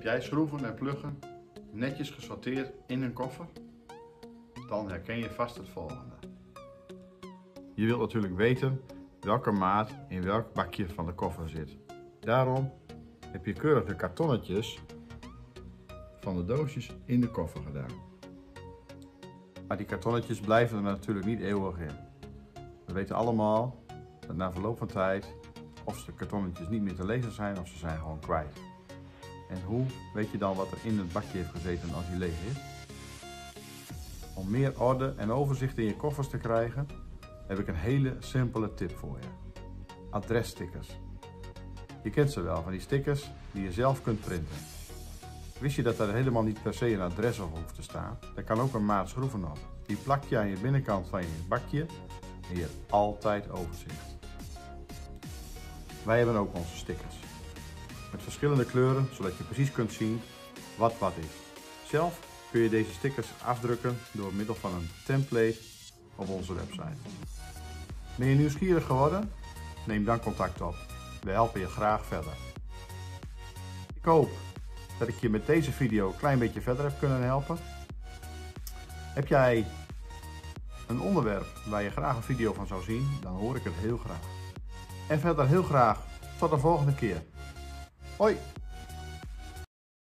jij schroeven en pluggen netjes gesorteerd in een koffer? Dan herken je vast het volgende. Je wilt natuurlijk weten welke maat in welk bakje van de koffer zit. Daarom heb je keurig de kartonnetjes van de doosjes in de koffer gedaan. Maar die kartonnetjes blijven er natuurlijk niet eeuwig in. We weten allemaal dat na verloop van tijd of de kartonnetjes niet meer te lezen zijn of ze zijn gewoon kwijt. En hoe weet je dan wat er in het bakje heeft gezeten als die leeg is? Om meer orde en overzicht in je koffers te krijgen, heb ik een hele simpele tip voor je. Adresstickers. Je kent ze wel, van die stickers die je zelf kunt printen. Wist je dat er helemaal niet per se een adres op hoeft te staan? Er kan ook een maat schroeven op. Die plak je aan je binnenkant van je bakje en je hebt altijd overzicht. Wij hebben ook onze stickers. Met verschillende kleuren, zodat je precies kunt zien wat is. Zelf kun je deze stickers afdrukken door middel van een template op onze website. Ben je nieuwsgierig geworden? Neem dan contact op. We helpen je graag verder. Ik hoop dat ik je met deze video een klein beetje verder heb kunnen helpen. Heb jij een onderwerp waar je graag een video van zou zien, dan hoor ik het heel graag. En verder heel graag tot de volgende keer. Hoi!